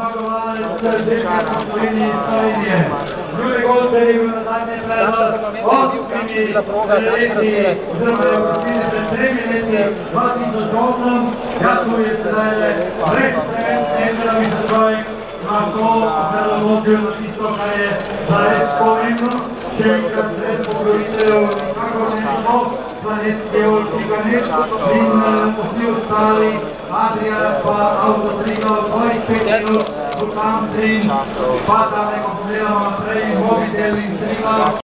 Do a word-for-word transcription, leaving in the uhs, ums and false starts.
zmagovalec tekme v Sloveniji Slovenije. Drugi gol Perigo na zadnje predlog, osmimi leti, oziroma je vrstili pred tremi leti, dva tisoč osem, Jakub je sedaj le brez sprememb Endera Višečovek, lahko predložil na tisto, kar je zares pomembno. Še enkrat brez pokroviteljev, kako ne so, Planet Geol pika net in vsi ostali, Adria pa Avtotriglav, svojih pet minut, v Kamtrin, pa da neko pogledamo naprej, Mobitel in Triglav.